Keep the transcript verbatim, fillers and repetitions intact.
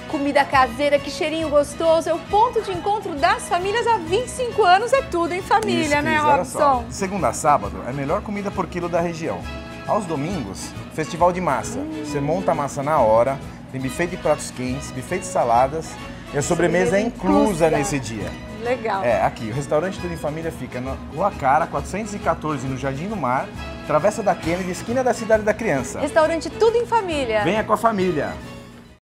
Comida caseira, que cheirinho gostoso, é o ponto de encontro das famílias há vinte e cinco anos, é tudo em família, Isso, né, Cris, olha só. Robson? De segunda a sábado, é a melhor comida por quilo da região. Aos domingos, festival de massa. Hum. Você monta a massa na hora, tem buffet de pratos quentes, buffet de saladas e a sobremesa é inclusa nesse dia. Legal. É, aqui, o restaurante Tudo em Família fica na Rua Cara, quatrocentos e quatorze, no Jardim do Mar, Travessa da Kennedy, esquina da Cidade da Criança. Restaurante Tudo em Família. Venha com a família.